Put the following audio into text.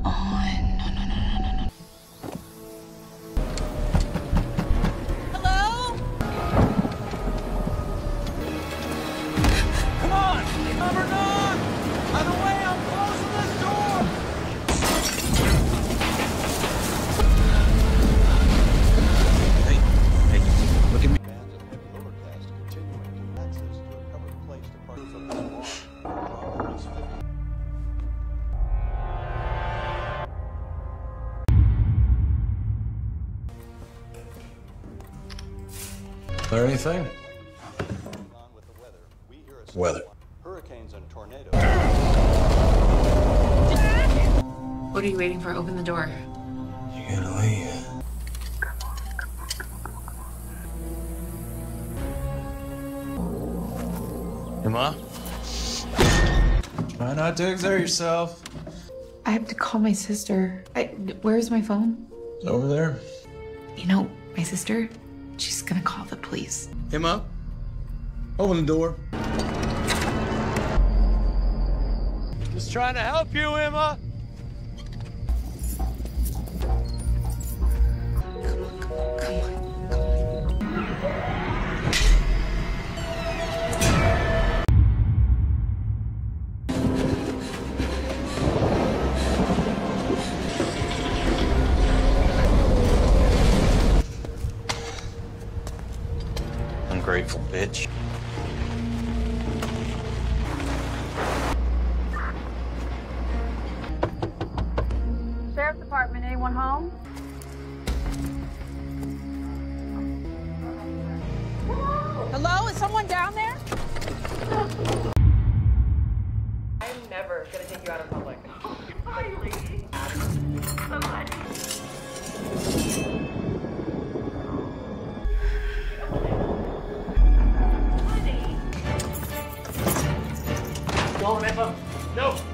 on. No. Hello? Come on! Number 9! On the way, I'm closing this door! Hey, look at me. Learn anything? Weather. Hurricanes and tornadoes. What are you waiting for? Open the door. You gonna leave? Emma? Try not to exert yourself. I have to call my sister. Where's my phone? It's over there. You know, my sister, she's gonna call the police. Emma? Open the door. Just trying to help you, Emma. Come on. Ungrateful bitch. Sheriff's Department, anyone home? Hello, is someone down there? I'm never gonna take you out in public. Hi, lady. Go on, Emma. No.